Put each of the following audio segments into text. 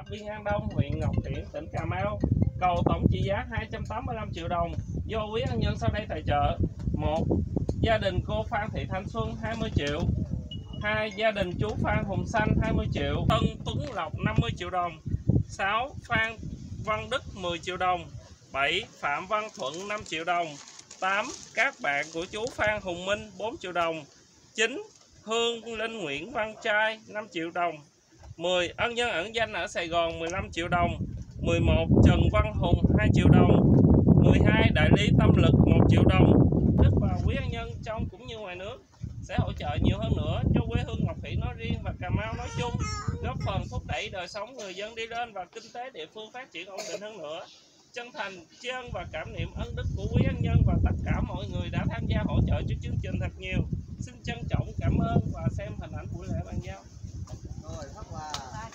Viên An Đông, huyện Ngọc Hiển, tỉnh Cà Mau. Cầu tổng trị giá 285 triệu đồng do quý ân nhân sau đây tài trợ. 1. Gia đình cô Phan Thị Thanh Xuân 20 triệu. 2. Gia đình chú Phan Hùng Xanh 20 triệu. Tân Tuấn Lộc 50 triệu đồng. 6. Phan Văn Đức 10 triệu đồng. 7. Phạm Văn Thuận 5 triệu đồng. 8. Các bạn của chú Phan Hùng Minh 4 triệu đồng. 9. Hương Linh Nguyễn Văn Trai 5 triệu đồng. 10. Ân nhân ẩn danh ở Sài Gòn 15 triệu đồng. 11. Trần Văn Hùng 2 triệu đồng. 12. Đại lý Tâm Lực 1 triệu đồng. Đức và quý ân nhân trong cũng như ngoài nước sẽ hỗ trợ nhiều hơn nữa cho quê hương Ngọc Hiển nói riêng và Cà Mau nói chung, góp phần thúc đẩy đời sống người dân đi lên và kinh tế địa phương phát triển ổn định hơn nữa. Chân thành tri ân và cảm niệm ân đức của quý ân nhân và tất cả mọi người đã tham gia hỗ trợ cho chương trình thật nhiều. Xin trân trọng cảm ơn và xem hình ảnh buổi lễ bàn giao. Rồi, phát quà.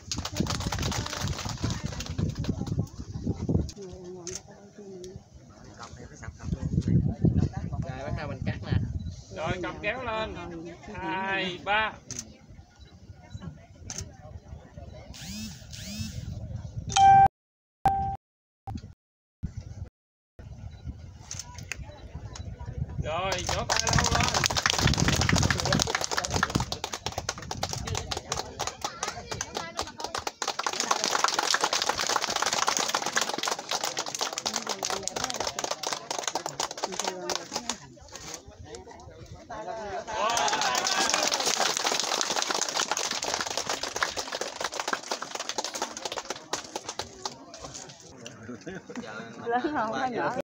Rồi, bắt đầu mình cắt nè. Rồi, cầm kéo lên. 2, 3. Rồi, vỗ tay lâu lên. Lớn không, nhỏ.